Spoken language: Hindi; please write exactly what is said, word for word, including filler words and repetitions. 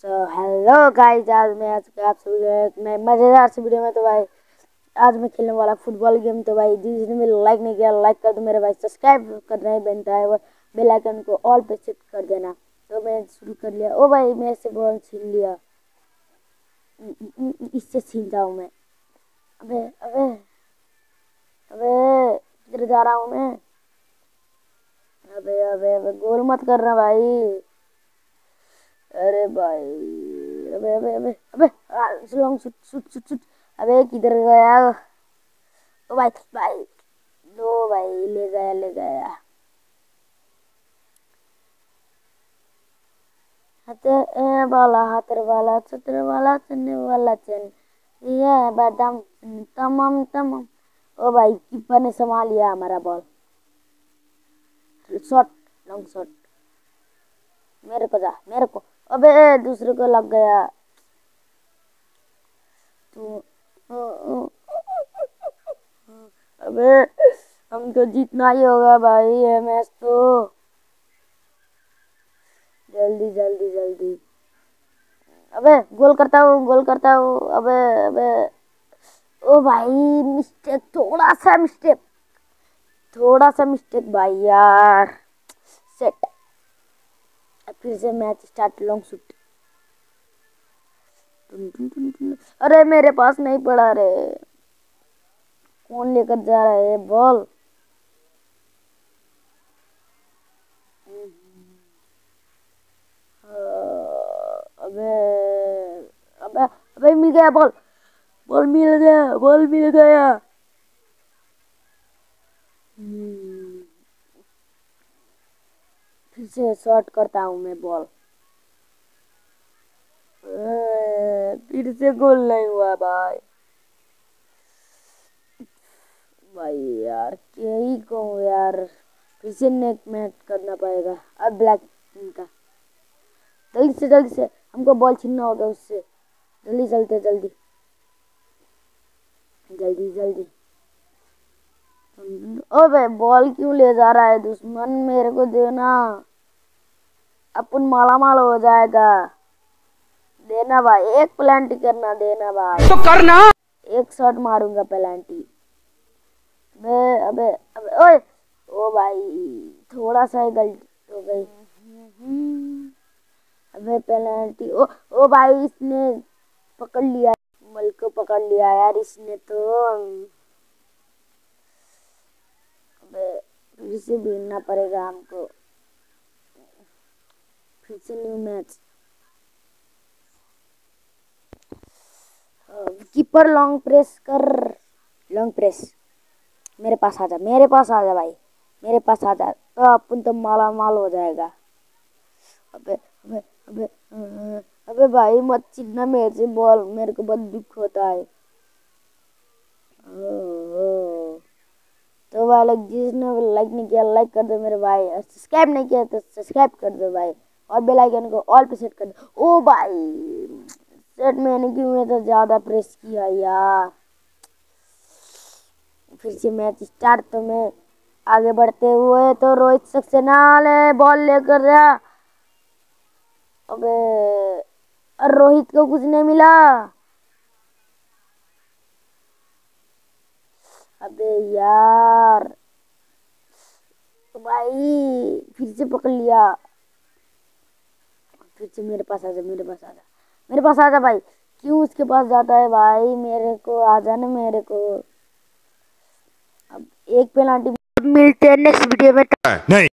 सो हेलो गाइस, आज मैं आज के आप सभी को एक नए मज़ेदार से वीडियो में। तो भाई आज मैं खेलने वाला फुटबॉल गेम। तो भाई जिसने भी लाइक नहीं किया लाइक कर दो मेरे भाई, सब्सक्राइब करना ही बनता है, वो बेल आइकन को ऑल पे सेट कर देना। तो मैं शुरू कर लिया। ओ भाई मेरे से बॉल छीन लिया, इससे छीन जाऊँ मैं। अबे अबे अबे किधर जा रहा हूँ मैं? अबे अबे अबे गोल मत करना भाई। अरे भाई अबे अबे अबे अबे long shoot shoot shoot shoot. अबे किधर गया? ओ भाई भाई लो भाई, ले गया ले गया। हाथे ए वाला हाथर वाला छतर वाला चने वाला चन, ये बादाम तमाम तमाम। ओ भाई कीपर ने संभाल लिया हमारा बॉल। Shot, long shot. मेरे को जा, मेरे को। अबे दूसरे को लग गया। तो अबे हमको जीतना ही होगा भाई ये मैच तो। जल्दी जल्दी जल्दी। अबे गोल करता हूँ गोल करता हूँ। अबे अबे ओ भाई मिस्टेक, थोड़ा सा मिस्टेक, थोड़ा सा मिस्टेक भाई यार। सेट, फिर से मैच स्टार्ट। Long shoot. अरे मेरे पास नहीं पड़ा रे। कौन लेकर जा रहा है बॉल? अबे अबे अबे मिल गया बॉल, बॉल मिल गया, बॉल मिल गया। फिर से शॉट करता हूँ मैं बॉल। फिर से गोल नहीं हुआ भाई। भाई यार क्या ही कहूँ यार। फिर से नेक मैच करना पड़ेगा अब ब्लैक का। जल्दी से जल्दी से हमको बॉल छीनना होगा उससे। जल्दी चलते जल्दी जल्दी जल्दी। ओ भाई बॉल क्यों ले जा रहा है दुश्मन? मेरे को देना, अपन माला माल हो जाएगा। देना भाई, एक प्लांटी करना, देना भाई तो करना। एक शॉट मारूंगा प्लांटी। अबे अबे अबे ओए ओ भाई थोड़ा सा ही गलती हो गई। अबे पेनल्टी। ओ ओ भाई इसने पकड़ लिया, मल को पकड़ लिया यार इसने तो। अबे फिर से भेजना पड़ेगा हमको। फिर से new match. Keeper long press कर, लॉन्ग प्रेस। मेरे पास आ जा, मेरे पास आ जा भाई, मेरे पास आ जा तो अपन तो माला माल हो जाएगा। अबे अबे अबे अबे, अबे भाई मत छीनना मेरे से बॉल, मेरे को बहुत दुख होता है। ओ, ओ। तो भाई लोग जिसने लाइक नहीं किया लाइक कर दो मेरे भाई, और सब्सक्राइब नहीं किया तो सब्सक्राइब कर दो भाई, और बेल आइकन को ऑल पे सेट कर दो। ओ भाई सेट मैंने क्यों तो ज्यादा प्रेस किया यार। फिर से मैच स्टार्ट। तो मैं आगे बढ़ते हुए तो रोहित सक्सेना ने बॉल लेकर जा। अबे और रोहित को कुछ नहीं मिला। अबे यार तो भाई फिर से पकड़ लिया। फिर से मेरे पास आ जा, मेरे पास आ जा, मेरे पास आ जा भाई। क्यों उसके पास जाता है भाई? मेरे को आ जाना, मेरे को। अब एक पेनाल्टी। मिलते हैं नेक्स्ट वीडियो में। नहीं।